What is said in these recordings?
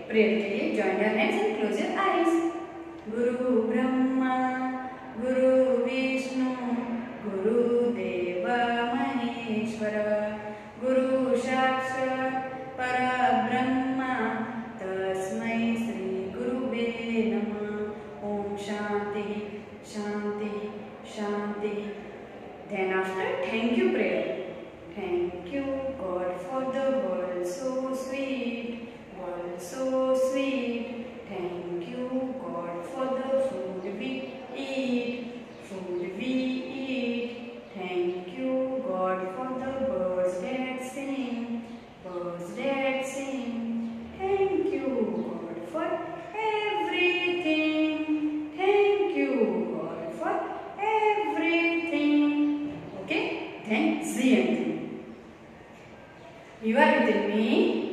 Prayer के लिए join your hands and close your eyes. गुरु ब्रह्मा गुरु विष्णु गुरुदेव महेश्वर गुरु साक्षात् परब्रह्म तस्मै श्री गुरुवे नमः। ओम शांति शांति शांति। Then after thank you prayer. Thank you God for the world so sweet, world so sweet. Thank you God for the food we eat, food we eat. Thank you God for the birds that sing, birds that sing. Thank you God for everything. Thank you God for everything. Okay, then Ziyanti. You are within me.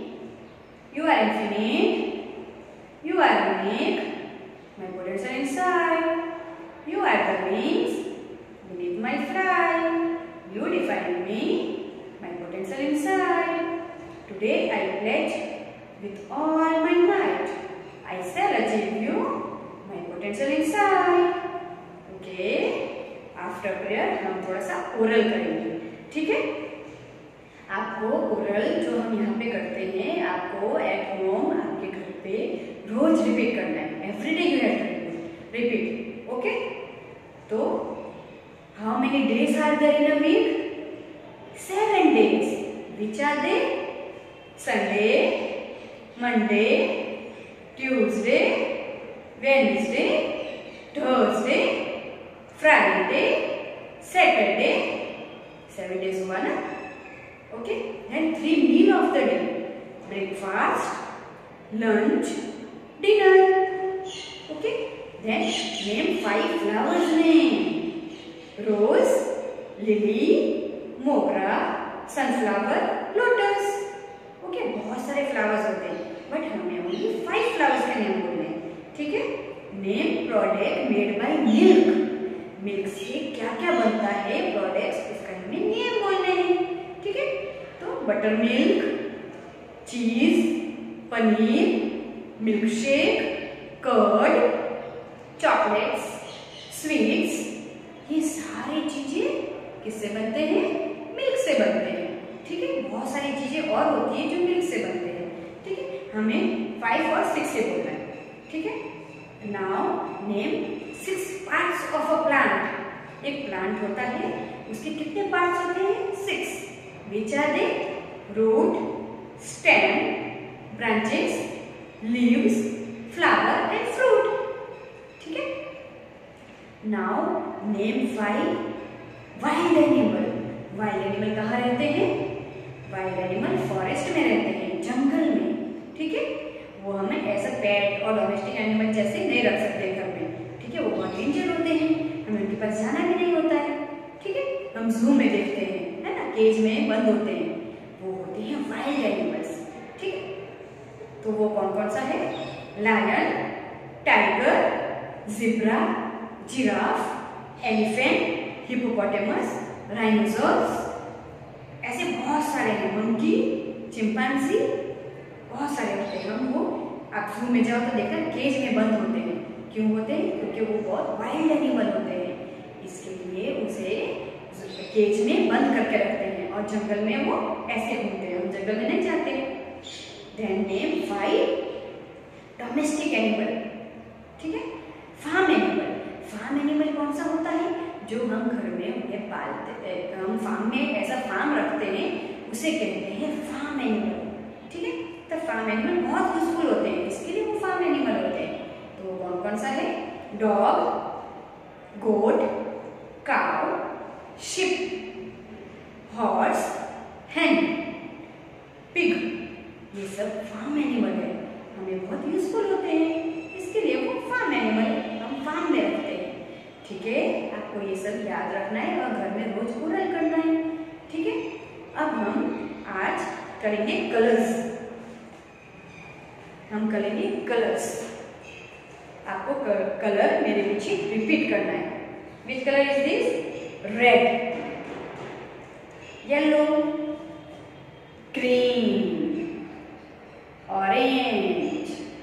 You are infinite. You are unique. My bullets are inside. You are the wings beneath my fly. You define me. My potential inside. Today I pledge with all my might. I shall achieve you. My potential inside. Okay. After prayer हम थोड़ा सा oral करेंगे, ठीक है। आपको oral जो हम यहाँ पे करते हैं आपको एट होम आपके घर पे रोज रिपीट करना है। Everyday you have to repeat, okay. तो how many days are there in a week? 7 days. Which are they? Sunday, Monday, Tuesday, Wednesday, Thursday, Friday, Saturday, 7 days हुआ ना, okay? Then 3 meal of the day: breakfast, lunch, dinner, okay? Then name 5 flowers name: rose, lily, मोगरा, sunflower, lotus, okay? बहुत सारे flowers होते हैं, but हमें only 5 flowers के name बोलने हैं, ठीक है? Name product made by milk. Milk से क्या क्या बनता है प्रोडक्ट्स, इसका हमें नेम बोलने हैं, ठीक है। तो butter milk, cheese, paneer, milk shake, curd, chocolates, sweets, ये सारी चीजें किससे बनते हैं? मिल्क से बनते हैं, ठीक है। बहुत सारी चीजें और होती है जो मिल्क से बनते हैं, ठीक है। हमें 5 और 6 से बोलना है, ठीक है। Now name 6 parts of a plant. एक प्लांट होता है, उसके कितने पार्ट्स होते हैं? 6. Which are they? Root, stem, branches, leaves, flower and fruit. ठीक है? Now name 5 wild animal. Wild animal कहाँ रहते हैं? Wild animal फॉरेस्ट में रहते हैं, जंगल में, ठीक है। वो हमें ऐसा पेट और डोमेस्टिक एनिमल जैसे नहीं रख सकते घर में, ठीक है। वो बहुत डेंजर होते हैं, हमें उनके पास जाना भी नहीं होता है, ठीक है। हम जू में देखते हैं, है ना, केज में बंद होते हैं, वो होते हैं वाइल्ड एनिमल्स, ठीक है। तो वो कौन कौन सा है? Lion, tiger, zebra, giraffe, elephant, hippopotamus, rhinoceros, ऐसे बहुत सारे हैं। मंकी, चिंपांजी, बहुत सारे होते हैं। हम वो आप जू में जाओ तो देखना केज में बंद होते हैं। क्यों होते हैं? क्योंकि वो बहुत वाइल्ड एनिमल होते हैं, इसके लिए उसे केज में बंद करके रखते हैं और जंगल में वो ऐसे घूमते हैं, हम जंगल में नहीं जाते। देन नेम 5 डोमेस्टिक एनिमल, ठीक है। फार्म एनिमल, फार्म एनिमल कौन सा होता है? जो हम घर में उन्हें पालते हैं, हम फार्म में ऐसा फार्म रखते हैं, उसे कहते हैं फार्म एनिमल, ठीक है। तो फार्म एनिमल बहुत यूजफुल होते हैं, इसके लिए वो फार्म एनिमल होते हैं। तो कौन कौन सा है? Dog, goat, cow, sheep, horse, hen, pig, ये सब फार्म एनिमल है, हमें बहुत यूजफुल होते हैं, इसके लिए वो फार्म एनिमल हम फार्म में रखते हैं, ठीक है। आपको ये सब याद रखना है और घर में रोज ओरल करना है, ठीक है। अब हम आज करेंगे कलर्स, हम करेंगे कलर्स। आपको कलर मेरे पीछे रिपीट करना है। Which colour is this? Red, yellow, green, orange,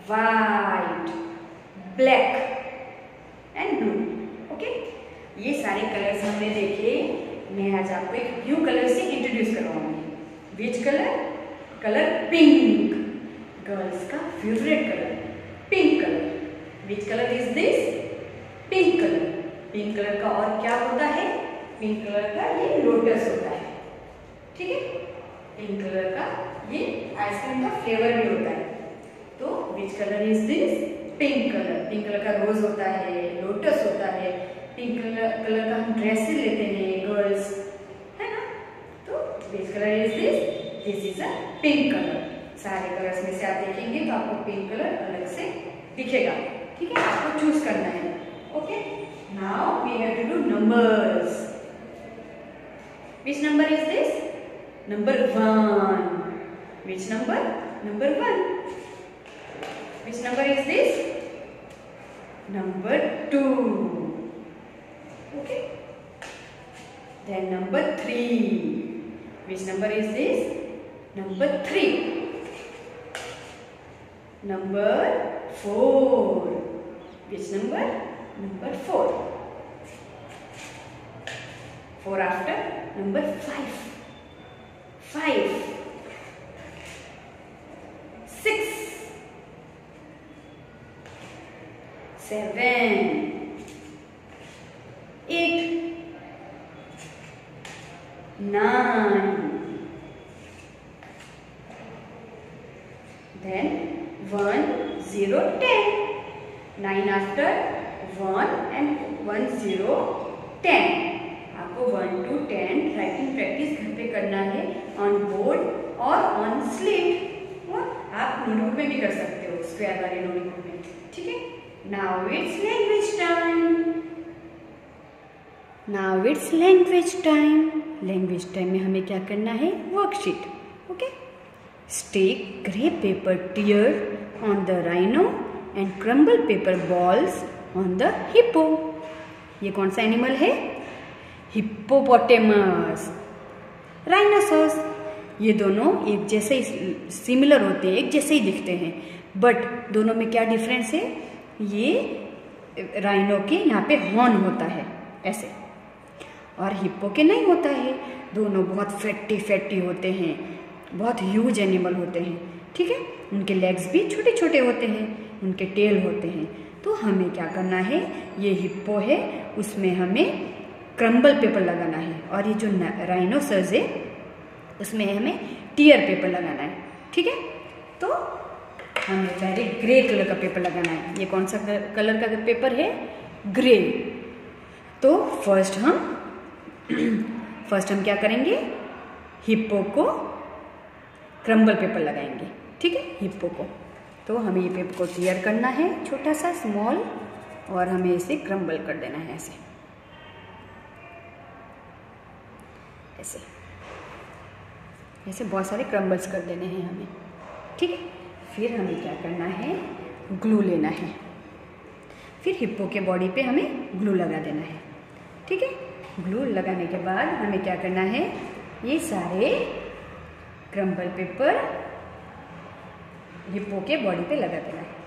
white, black and blue. Okay, ये सारे कलर्स हमने देखे। मैं आज आपको एक न्यू कलर से इंट्रोड्यूस करवाऊंगी। Which colour? Colour pink, girls का favourite colour, pink colour. Which colour is this? Pink colour. Pink colour का और क्या होता है? पिंक कलर का ये लोटस होता है, ठीक है। पिंक कलर का ये आइसक्रीम का फ्लेवर भी होता है। तो which colour is this? Pink colour. Pink colour का रोज होता है, लोटस होता है। पिंक कलर का हम ड्रेसेस लेते हैं गर्ल्स, है ना। तो which colour is this? This is a pink colour. सारे कलर्स में से आप देखेंगे तो आपको पिंक कलर अलग से दिखेगा, ठीक है। आपको चूज करना है। Okay, now we have to do numbers. Which number is this? Number 1. Which number? Number 1. Which number is this? Number 2. Okay. Then number 3. Which number is this? Number 3. Number 4. Which number? Number 4. 4 after number 5. 5. 6. 7. 8. 9. Then 1, 0, 10. 9 after 1 and 1, 0, 10. आपको 1 to 10 writing practice घर पे करना है on board और on slate, और आप notebook में भी कर सकते हो, स्क्वायर वाले नोटबुक में, ठीक है। Now it's language time. Now it's language time. Language time में हमें क्या करना है? Worksheet. Okay, stick grey paper tear on the rhino and crumble paper balls on the hippo. ये कौन सा एनिमल है? Hippopotamus, rhinoceros. ये दोनों एक जैसे ही सिमिलर होते हैं, एक जैसे ही दिखते हैं, बट दोनों में क्या डिफरेंस है? ये राइनो के यहाँ पे हॉर्न होता है ऐसे, और हिप्पो के नहीं होता है। दोनों बहुत फैटी होते हैं, बहुत ह्यूज एनिमल होते हैं, ठीक है। उनके लेग्स भी छोटे छोटे होते हैं, उनके टेल होते हैं। तो हमें क्या करना है? ये हिप्पो है, उसमें हमें क्रम्बल पेपर लगाना है, और ये जो राइनोसर्स है उसमें हमें टीयर पेपर लगाना है, ठीक है। तो हमें पहले ग्रे कलर का पेपर लगाना है। ये कौन सा कलर का पेपर है? ग्रे। तो फर्स्ट हम क्या करेंगे? हिप्पो को क्रम्बल पेपर लगाएंगे, ठीक है, हिप्पो को। तो हमें ये पेपर को टीयर करना है, छोटा सा स्मॉल, और हमें इसे क्रम्बल कर देना है ऐसे ऐसे ऐसे बहुत सारे क्रम्बल्स कर देने हैं हमें, ठीक है। फिर हमें क्या करना है? ग्लू लेना है। फिर हिप्पो के बॉडी पे हमें ग्लू लगा देना है, ठीक है। ग्लू लगाने के बाद हमें क्या करना है? ये सारे क्रम्बल पेपर हिप्पो के बॉडी पे लगा देना है।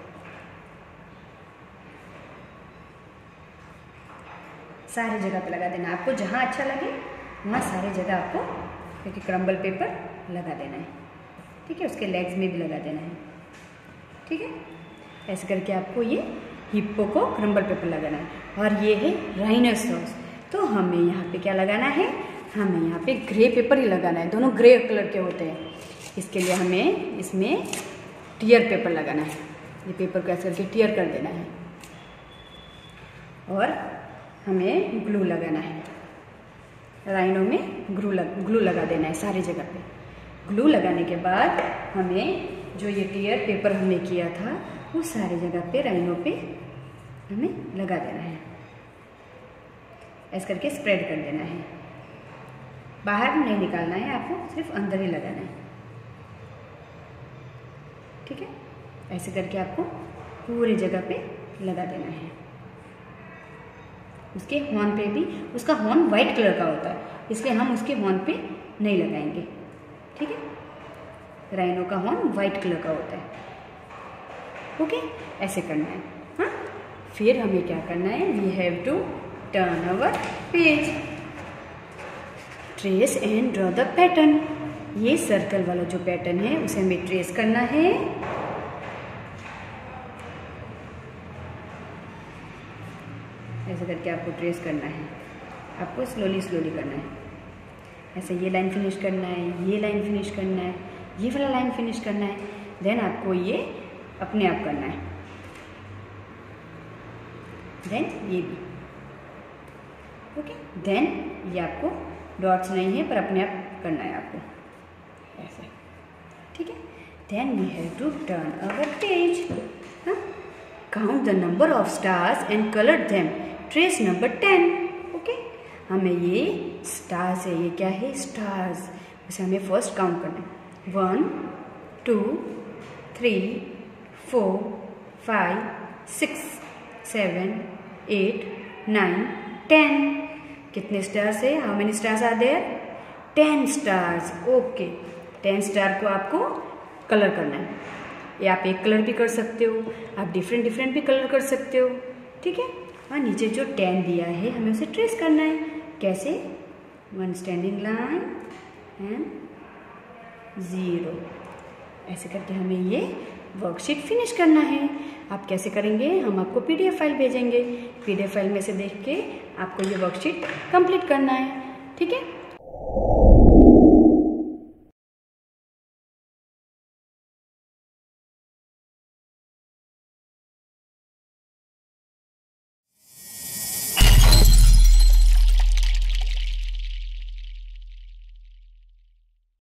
सारी जगह पे लगा देना, आपको जहाँ अच्छा लगे वहाँ सारी जगह आपको क्योंकि क्रम्बल पेपर लगा देना है, ठीक है। उसके लेग्स में भी लगा देना है, ठीक है। ऐसे करके आपको ये हिप्पो को क्रम्बल पेपर लगाना है। और ये है राइनोसोरस। तो हमें यहाँ पे क्या लगाना है? हमें यहाँ पे ग्रे पेपर ही लगाना है। दोनों ग्रे कलर के होते हैं, इसके लिए हमें इसमें टीयर पेपर लगाना है। ये पेपर को ऐसे करके टीयर कर देना है, और हमें ग्लू लगाना है। राइनो में ग्लू लगा देना है सारी जगह पे। ग्लू लगाने के बाद हमें जो ये टीयर पेपर हमने किया था वो सारी जगह पे राइनो पे हमें लगा देना है। ऐसे करके स्प्रेड कर देना है, बाहर नहीं निकालना है आपको, सिर्फ अंदर ही लगाना है, ठीक है। ऐसे करके आपको पूरी जगह पे लगा देना है। उसके हॉर्न पे भी, उसका हॉर्न वाइट कलर का होता है इसलिए हम उसके हॉर्न पे नहीं लगाएंगे, ठीक है। राइनो का हॉर्न वाइट कलर का होता है। ओके, ऐसे करना है। हाँ, फिर हमें क्या करना है, we have to turn our page, trace and draw the pattern. ये सर्कल वाला जो पैटर्न है उसे हमें ट्रेस करना है। ऐसे करके आपको ट्रेस करना है, आपको स्लोली स्लोली करना है। ऐसे ये लाइन फिनिश करना है, ये लाइन फिनिश करना है, ये वाला लाइन फिनिश करना है, देन आपको ये अपने आप करना है, देन ये भी। ओके, देन ये आपको डॉट्स नहीं है पर अपने आप करना है आपको ऐसे, ठीक है। Then we have to turn our page. Count the number of stars and colour them, trace number 10। Okay, हमें ये स्टार्स है, ये क्या है, स्टार्स, उसे हमें फर्स्ट काउंट करना है। 1 2 3 4 5 6 7 8 9 10। कितने स्टार्स है, how many stars are there, 10 stars. Okay, 10 star को आपको कलर करना है, या आप एक कलर भी कर सकते हो, आप डिफरेंट डिफरेंट भी कलर कर सकते हो, ठीक है। और नीचे जो 10 दिया है हमें उसे ट्रेस करना है। कैसे, 1 स्टैंडिंग लाइन एंड 0, ऐसे करके हमें ये वर्कशीट फिनिश करना है। आप कैसे करेंगे, हम आपको PDF फाइल भेजेंगे, PDF फाइल में से देख के आपको ये वर्कशीट कंप्लीट करना है, ठीक है।